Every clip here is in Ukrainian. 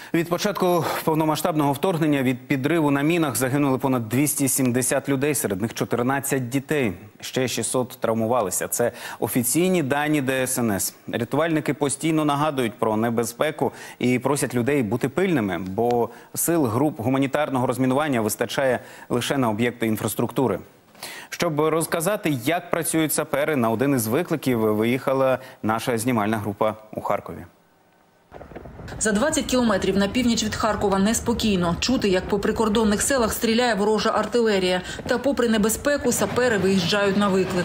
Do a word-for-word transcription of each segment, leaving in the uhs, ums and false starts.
Від початку повномасштабного вторгнення від підриву на мінах загинули понад двісті сімдесят людей, серед них чотирнадцять дітей. Ще шістсот травмувалися. Це офіційні дані Де Ес Ен Ес. Рятувальники постійно нагадують про небезпеку і просять людей бути пильними, бо сил груп гуманітарного розмінування вистачає лише на об'єкти інфраструктури. Щоб розказати, як працюють сапери, на один із викликів виїхала наша знімальна група у Харкові. За двадцять кілометрів на північ від Харкова неспокійно. Чути, як по прикордонних селах стріляє ворожа артилерія. Та попри небезпеку, сапери виїжджають на виклик.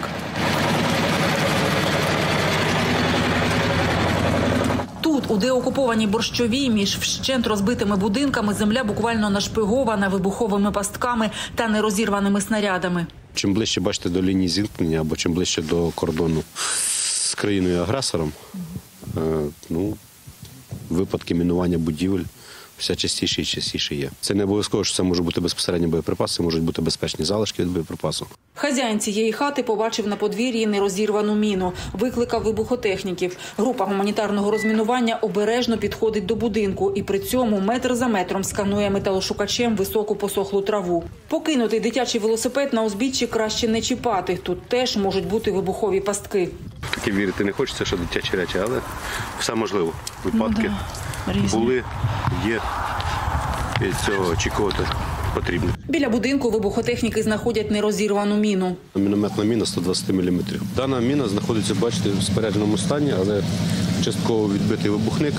Тут, у деокупованій Борщовій, між вщент розбитими будинками, земля буквально нашпигована вибуховими пастками та нерозірваними снарядами. Чим ближче, бачите, до лінії зіткнення або чим ближче до кордону з країною-агресором, ну, випадки мінування будівель все частіше і частіше є. Це не обов'язково, що це може бути безпосередньо боєприпаси, можуть бути безпечні залишки від боєприпасу. Хазяїн цієї хати побачив на подвір'ї нерозірвану міну. Викликав вибухотехніків. Група гуманітарного розмінування обережно підходить до будинку і при цьому метр за метром сканує металошукачем високу посохлу траву. Покинутий дитячий велосипед на узбіччі краще не чіпати. Тут теж можуть бути вибухові пастки. Таке вірити не хочеться, що дитячі речі, але все можливо. Випадки ну, да. були, є, і цього очікувати потрібно. Біля будинку вибухотехніки знаходять нерозірвану міну. Мінометна міна сто двадцять міліметрів. Дана міна знаходиться, бачите, в спорядженому стані, але частково відбитий вибухник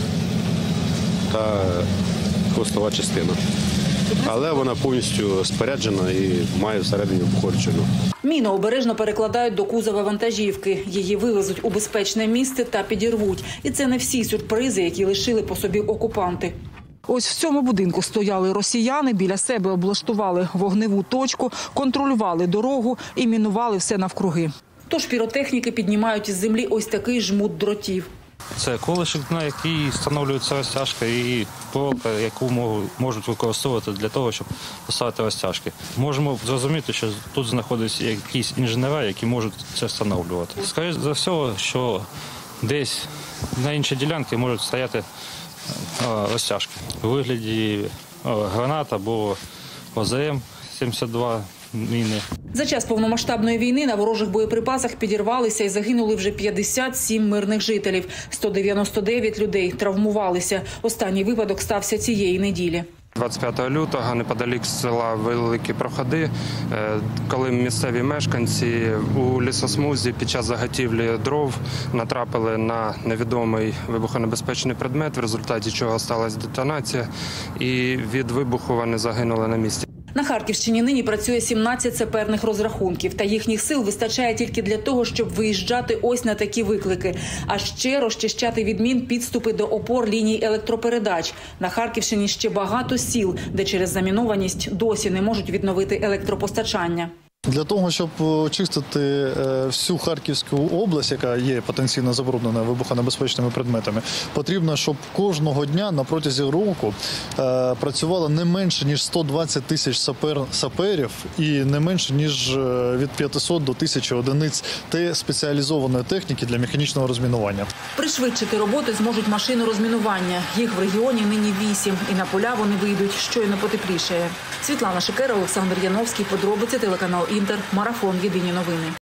та хвостова частина. Але вона повністю споряджена і має всередині вибухову речовину. Міну обережно перекладають до кузова вантажівки. Її вивезуть у безпечне місце та підірвуть. І це не всі сюрпризи, які лишили по собі окупанти. Ось в цьому будинку стояли росіяни, біля себе облаштували вогневу точку, контролювали дорогу і мінували все навкруги. Тож піротехніки піднімають із землі ось такий жмут дротів. Це колишок, на який встановлюється розтяжка, і проволока, яку можуть використовувати для того, щоб поставити розтяжки. Можемо зрозуміти, що тут знаходяться якісь інженери, які можуть це встановлювати. Скоріше за все, що десь на іншій ділянці можуть стояти розтяжки у вигляді гранат або О Зе Ем сімдесят два міни. За час повномасштабної війни на ворожих боєприпасах підірвалися і загинули вже п'ятдесят сім мирних жителів. сто дев'яносто дев'ять людей травмувалися. Останній випадок стався цієї неділі. двадцять п'ятого лютого неподалік села Великі Проходи, коли місцеві мешканці у лісосмузі під час заготівлі дров натрапили на невідомий вибухонебезпечний предмет, в результаті чого сталася детонація, і від вибуху вони загинули на місці. На Харківщині нині працює сімнадцять саперних розрахунків, та їхніх сил вистачає тільки для того, щоб виїжджати ось на такі виклики. А ще розчищати від мін підступи до опор ліній електропередач. На Харківщині ще багато сіл, де через замінованість досі не можуть відновити електропостачання. Для того, щоб очистити всю Харківську область, яка є потенційно забруднена вибухонебезпечними предметами, потрібно, щоб кожного дня на протязі року працювало не менше, ніж сто двадцять тисяч сапер, саперів і не менше, ніж від п'ятисот до тисячі одиниць спеціалізованої техніки для механічного розмінування. Пришвидшити роботи зможуть машини розмінування. Їх в регіоні нині вісім, і на поля вони вийдуть щойно потеплішає. Світлана Шикера, Олександр Яновський, подробиці, телеканал Інтер, Марафон, єдині новини.